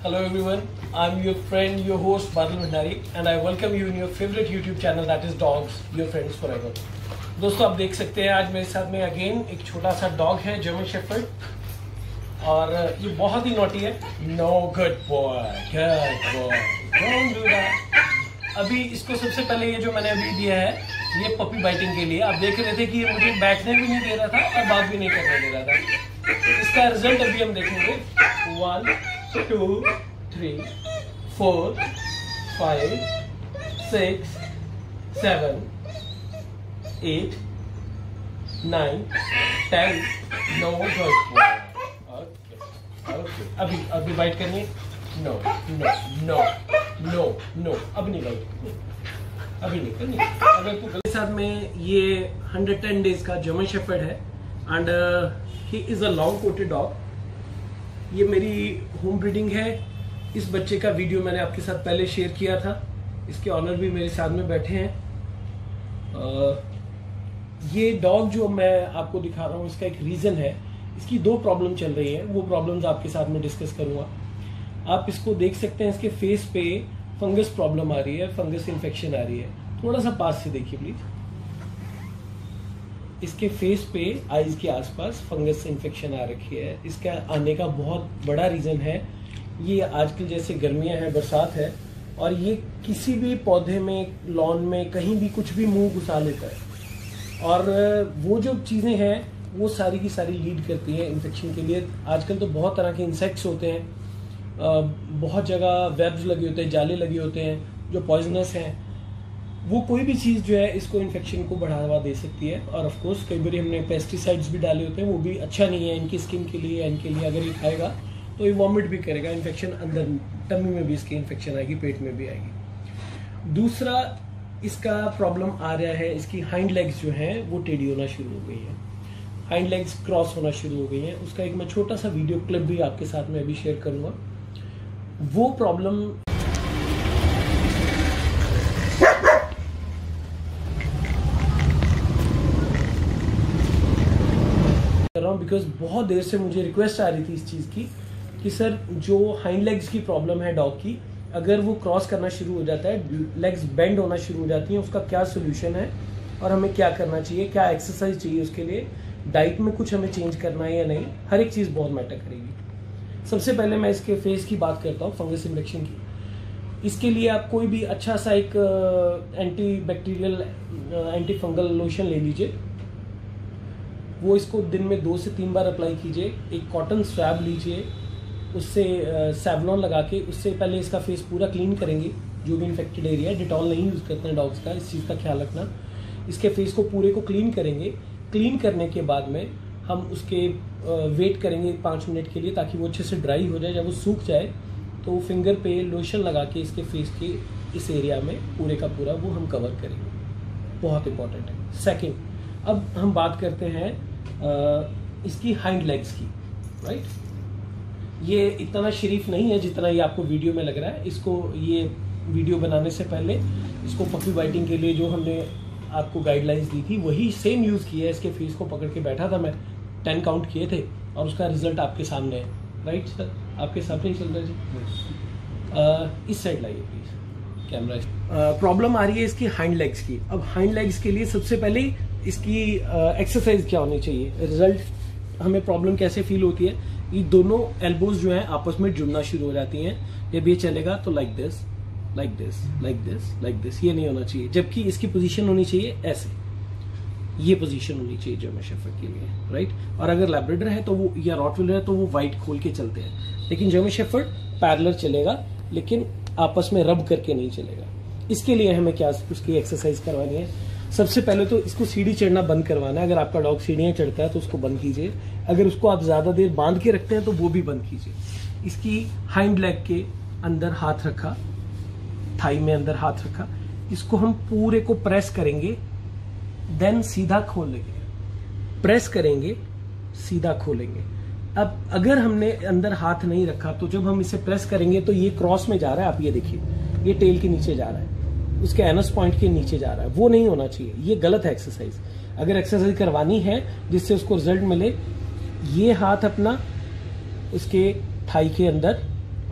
Hello everyone, I'm your friend, your host Baadal Bhandaari and I welcome you in your favorite YouTube channel that is Dogs, your friends forever. दोस्तों आप देख सकते हैं आज मेरे साथ में अगेन एक छोटा सा डॉग है जर्मन शेफर्ड और ये बहुत ही नॉटी है. No good boy, don't do that. अभी इसको सबसे पहले ये जो मैंने अभी दिया है ये पपी बाइटिंग के लिए. आप देख रहे थे कि ये मुझे बैठने भी नहीं दे रहा था और बात भी नहीं करने दे रहा था. इसका रिजल्ट अभी हम देखेंगे. 1 2 3 4 5 6 7 8 9 10. No good. ओके अभी बाइट करनी है. No no no no no अब नहीं बाइट, अभी नहीं करनी. अगर तू मेरे साथ में ये 110 डेज का जर्मन शेफर्ड है and he is a long coated dog. ये मेरी होम ब्रीडिंग है. इस बच्चे का वीडियो मैंने आपके साथ पहले शेयर किया था. इसके ऑनर भी मेरे साथ में बैठे हैं. ये डॉग जो मैं आपको दिखा रहा हूँ इसका एक रीजन है. इसकी 2 प्रॉब्लम चल रही है, वो प्रॉब्लम्स आपके साथ में डिस्कस करूंगा. आप इसको देख सकते हैं, इसके फेस पे फंगस प्रॉब्लम आ रही है, फंगस इन्फेक्शन आ रही है. थोड़ा सा पास से देखिए प्लीज. इसके फेस पे आईज के आसपास फंगस इन्फेक्शन आ रखी है. इसका आने का बहुत बड़ा रीजन है ये आजकल जैसे गर्मियां हैं, बरसात है और ये किसी भी पौधे में, लॉन में, कहीं भी कुछ भी मुंह घुसा लेता है और वो जो चीजें हैं वो सारी की सारी लीड करती है इन्फेक्शन के लिए. आजकल तो बहुत तरह के इंसेक्ट्स होते हैं, बहुत जगह वेब्स लगे होते हैं, जाले लगे होते हैं जो पॉइजनस हैं. वो कोई भी चीज़ जो है इसको इन्फेक्शन को बढ़ावा दे सकती है. और ऑफ कोर्स कई बार हमने पेस्टिसाइड्स भी डाले होते हैं, वो भी अच्छा नहीं है इनकी स्किन के लिए. इनके लिए अगर ये खाएगा तो ये वॉमिट भी करेगा, इन्फेक्शन अंदर टमी में भी इसकी इन्फेक्शन आएगी, पेट में भी आएगी. दूसरा इसका प्रॉब्लम आ रहा है, इसकी हाइंड लेग्स जो हैं वो टेढ़ी होना शुरू हो गई हैं, हाइंड लेग्स क्रॉस होना शुरू हो गई हैं. उसका एक मैं छोटा सा वीडियो क्लिप भी आपके साथ में अभी शेयर करूंगा. वो प्रॉब्लम कर रहा हूं बिकॉज बहुत देर से मुझे रिक्वेस्ट आ रही थी इस चीज की कि सर जो हाइंड लेग्स की प्रॉब्लम है डॉग की, अगर वो क्रॉस करना शुरू हो जाता है, लेग्स बेंड होना शुरू हो जाती हैं, उसका क्या सोल्यूशन है और हमें क्या करना चाहिए, क्या एक्सरसाइज चाहिए उसके लिए, डाइट में कुछ हमें चेंज करना है या नहीं. हर एक चीज़ बहुत मैटर करेगी. सबसे पहले मैं इसके फेस की बात करता हूँ, फंगस इन्फेक्शन की. इसके लिए आप कोई भी अच्छा सा एक anti bacterial anti fungal lotion ले लीजिए. वो इसको दिन में 2 से 3 बार अप्लाई कीजिए. एक कॉटन स्वैब लीजिए, उससे सैवलॉन लगा के उससे पहले इसका फेस पूरा क्लीन करेंगे. जो भी इन्फेक्टेड एरिया है, डिटॉल नहीं यूज़ करते हैं डॉग्स का, इस चीज़ का ख्याल रखना. इसके फेस को पूरे को क्लीन करेंगे. क्लीन करने के बाद में हम उसके वेट करेंगे 5 मिनट के लिए ताकि वो अच्छे से ड्राई हो जाए. जब वो सूख जाए तो फिंगर पे लोशन लगा के इसके फेस के इस एरिया में पूरे का पूरा वो हम कवर करेंगे. बहुत इंपॉर्टेंट है. सेकंड, अब हम बात करते हैं इसकी हाइंड लेग्स की. राइट, ये इतना शरीफ नहीं है जितना ये आपको वीडियो में लग रहा है. इसको ये वीडियो बनाने से पहले इसको पपी बाइटिंग के लिए जो हमने आपको गाइडलाइंस दी थी वही सेम यूज किया है. इसके फेस को पकड़ के बैठा था मैं, 10 काउंट किए थे और उसका रिजल्ट आपके सामने है. राइट सर, आपके सामने ही चल रहा है जी. इस साइड लाइए प्लीज कैमरा. प्रॉब्लम आ रही है इसकी हाइंड लेग्स की. अब हाइंड लेग्स के लिए सबसे पहले इसकी एक्सरसाइज क्या होनी चाहिए. रिजल्ट हमें प्रॉब्लम कैसे फील होती है, ये दोनों एल्बोज जो है आपस में जुड़ना शुरू हो जाती हैं. जब ये चलेगा तो like this like this like this like this, ये नहीं होना चाहिए. जबकि इसकी पोजीशन होनी चाहिए ऐसे, ये पोजीशन होनी चाहिए जर्मन शेफर्ड के लिए. राइट, और अगर लैब्राडोर है तो वो, या रॉटवीलर है तो वो वाइट खोल के चलते हैं. लेकिन जर्मन शेफर्ड पैरेलल चलेगा लेकिन आपस में रब करके नहीं चलेगा. इसके लिए हमें क्या उसकी एक्सरसाइज करवानी है. सबसे पहले तो इसको सीढ़ी चढ़ना बंद करवाना है. अगर आपका डॉग सीढ़ियां चढ़ता है तो उसको बंद कीजिए. अगर उसको आप ज्यादा देर बांध के रखते हैं तो वो भी बंद कीजिए. इसकी हाइंड लेग के अंदर हाथ रखा, थाई में अंदर हाथ रखा, इसको हम पूरे को प्रेस करेंगे, देन सीधा खोलेंगे. प्रेस करेंगे, सीधा खोलेंगे. अब अगर हमने अंदर हाथ नहीं रखा तो जब हम इसे प्रेस करेंगे तो ये क्रॉस में जा रहा है. आप ये देखिए, ये टेल के नीचे जा रहा है, उसके एनस पॉइंट के नीचे जा रहा है. वो नहीं होना चाहिए, ये गलत है एक्सरसाइज. अगर एक्सरसाइज करवानी है जिससे उसको रिजल्ट मिले, ये हाथ अपना उसके थाई के अंदर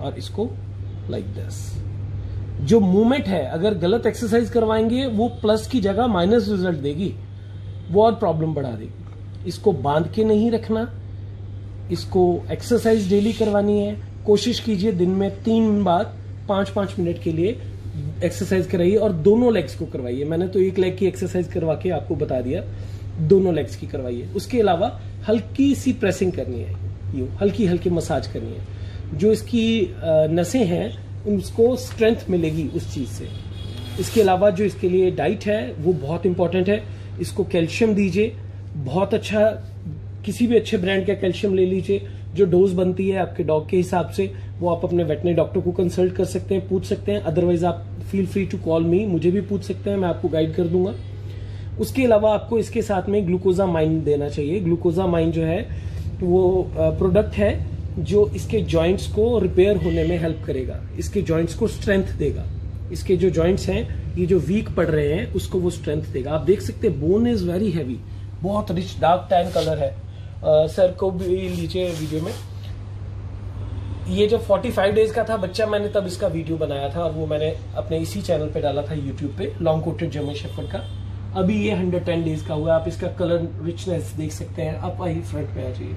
और इसको लाइक दिस। जो मूवमेंट है, अगर गलत एक्सरसाइज करवाएंगे वो प्लस की जगह माइनस रिजल्ट देगी, वो और प्रॉब्लम बढ़ा देगी। इसको बांध के नहीं रखना, इसको एक्सरसाइज डेली करवानी है। कोशिश कीजिए दिन में 3 बार 5-5 मिनट के लिए एक्सरसाइज कराइए और दोनों लेग्स को करवाइए। मैंने तो एक लेग की एक्सरसाइज करवा के आपको बता दिया, दोनों लेग्स की करवाइए। उसके अलावा हल्की सी प्रेसिंग करनी है, यूं हल्की हल्की मसाज करनी है। जो इसकी नसें हैं उसको स्ट्रेंथ मिलेगी उस चीज से। इसके अलावा जो इसके लिए डाइट है वो बहुत इंपॉर्टेंट है। इसको कैल्शियम दीजिए, बहुत अच्छा, किसी भी अच्छे ब्रांड का कैल्शियम ले लीजिए। जो डोज बनती है आपके डॉग के हिसाब से वो आप अपने वेटनरी डॉक्टर को कंसल्ट कर सकते हैं, पूछ सकते हैं। अदरवाइज आप feel free to call me, मुझे भी पूछ सकते हैं, मैं आपको गाइड कर दूंगा। उसके अलावा आपको इसके साथ में ग्लूकोजामाइन देना चाहिए। ग्लूकोजामाइन जो है वो प्रोडक्ट है जो इसके जॉइंट्स को रिपेयर होने में हेल्प करेगा, इसके जॉइंट्स को स्ट्रेंथ देगा। इसके जो जॉइंट्स हैं ये जो वीक पड़ रहे हैं उसको वो स्ट्रेंथ देगा। आप देख सकते हैं बोन इज वेरी हैवी, बहुत रिच डार्क टैन कलर है। सर को भी लीजिए वीडियो में। ये जो 45 डेज का था बच्चा, मैंने तब इसका वीडियो बनाया था और वो मैंने अपने इसी चैनल पे डाला था यूट्यूब पे, लॉन्ग कोटेड जर्मन शेफर्ड का। अभी ये 110 डेज का हुआ। आप इसका कलर रिचनेस देख सकते हैं। आप आइए फ्रंट पे आ जाइए।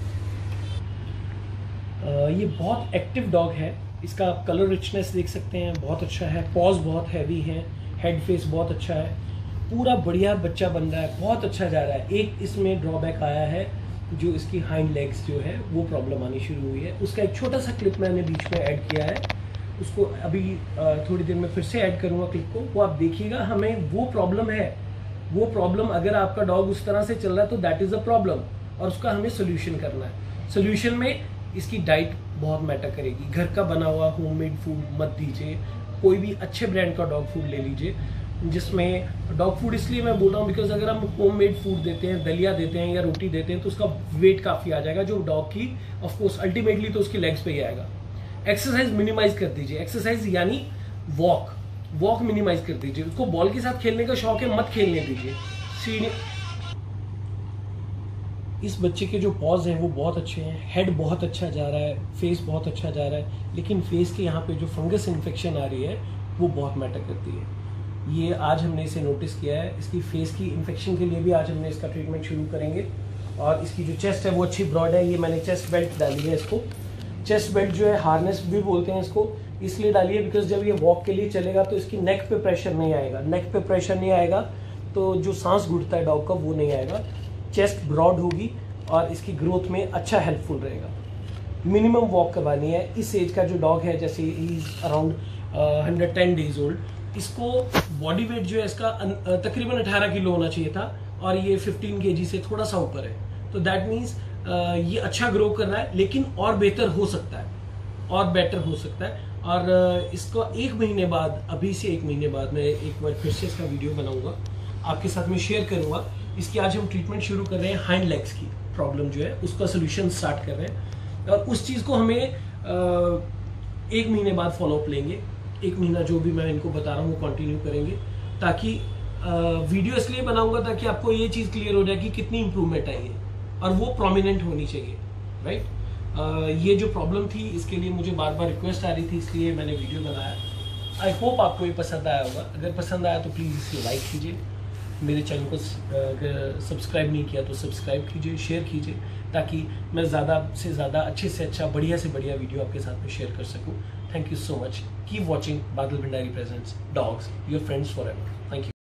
ये बहुत एक्टिव डॉग है, इसका आप कलर रिचनेस देख सकते हैं, बहुत अच्छा है। पॉज बहुत हैवी है, हेड फेस बहुत अच्छा है, पूरा बढ़िया बच्चा बन रहा है, बहुत अच्छा जा रहा है। एक इसमें ड्रॉबैक आया है, जो इसकी हाइंड लेग्स जो है वो प्रॉब्लम आनी शुरू हुई है। उसका एक छोटा सा क्लिप मैंने बीच में ऐड किया है, उसको अभी थोड़ी देर में फिर से ऐड करूंगा क्लिप को, वो आप देखिएगा। हमें वो प्रॉब्लम है, वो प्रॉब्लम अगर आपका डॉग उस तरह से चल रहा है तो दैट इज अ प्रॉब्लम, और उसका हमें सोल्यूशन करना है। सोल्यूशन में इसकी डाइट बहुत मैटर करेगी। घर का बना हुआ होममेड फूड मत दीजिए, कोई भी अच्छे ब्रांड का डॉग फूड ले लीजिए, जिसमें डॉग फूड इसलिए मैं बोल रहा हूँ बिकॉज अगर हम होममेड फूड देते हैं, दलिया देते हैं या रोटी देते हैं तो उसका वेट काफी आ जाएगा, जो डॉग की ऑफकोर्स अल्टीमेटली तो उसकी लेग्स पे ही आएगा। एक्सरसाइज मिनिमाइज कर दीजिए, एक्सरसाइज यानी वॉक मिनिमाइज कर दीजिए। उसको बॉल के साथ खेलने का शौक है, मत खेलने दीजिए। इस बच्चे के जो पॉज हैं वो बहुत अच्छे हैं, हेड बहुत अच्छा जा रहा है, फेस बहुत अच्छा जा रहा है, लेकिन फेस के यहाँ पे जो फंगस इन्फेक्शन आ रही है वो बहुत मैटर करती है। ये आज हमने इसे नोटिस किया है। इसकी फेस की इन्फेक्शन के लिए भी आज हमने इसका ट्रीटमेंट शुरू करेंगे। और इसकी जो चेस्ट है वो अच्छी ब्रॉड है। ये मैंने चेस्ट बेल्ट डाली है इसको। चेस्ट बेल्ट जो है हार्नेस भी बोलते हैं इसको, इसलिए डालिए बिकॉज जब ये वॉक के लिए चलेगा तो इसकी नेक पे प्रेशर नहीं आएगा। नेक पे प्रेशर नहीं आएगा तो जो सांस घुटता है डॉग का वो नहीं आएगा। चेस्ट ब्रॉड होगी और इसकी ग्रोथ में अच्छा हेल्पफुल रहेगा। मिनिमम वॉक करवानी है। इस एज का जो डॉग है, जैसे इज अराउंड 110 डेज ओल्ड, इसको बॉडी वेट जो है इसका तकरीबन 18 किलो होना चाहिए था और ये 15 kg से थोड़ा सा ऊपर है। तो दैट मीन्स ये अच्छा ग्रो कर रहा है, लेकिन और बेहतर हो सकता है, और बेटर हो सकता है। और इसको 1 महीने बाद, अभी से 1 महीने बाद मैं एक बार फिर से इसका वीडियो बनाऊंगा, आपके साथ में शेयर करूंगा। इसकी आज हम ट्रीटमेंट शुरू कर रहे हैं। हाइंड लेग्स की प्रॉब्लम जो है उसका सोल्यूशन स्टार्ट कर रहे हैं और उस चीज को हमें 1 महीने बाद फॉलोअप लेंगे। 1 महीना जो भी मैं इनको बता रहा हूँ वो कंटिन्यू करेंगे, ताकि वीडियो इसलिए बनाऊंगा ताकि आपको ये चीज क्लियर हो जाए कि कितनी इंप्रूवमेंट आई है और वो प्रोमिनेंट होनी चाहिए, राइट। ये जो प्रॉब्लम थी इसके लिए मुझे बार बार रिक्वेस्ट आ रही थी, इसलिए मैंने वीडियो बनाया। आई होप आपको ये पसंद आया होगा। अगर पसंद आया तो प्लीज इसे लाइक कीजिए, मेरे चैनल को अगर सब्सक्राइब नहीं किया तो सब्सक्राइब कीजिए, शेयर कीजिए, ताकि मैं ज़्यादा से ज़्यादा अच्छे से अच्छा, बढ़िया से बढ़िया वीडियो आपके साथ में शेयर कर सकूं। Thank you so much. Keep watching Badal Bhandari presents dogs, your friends forever. Thank you.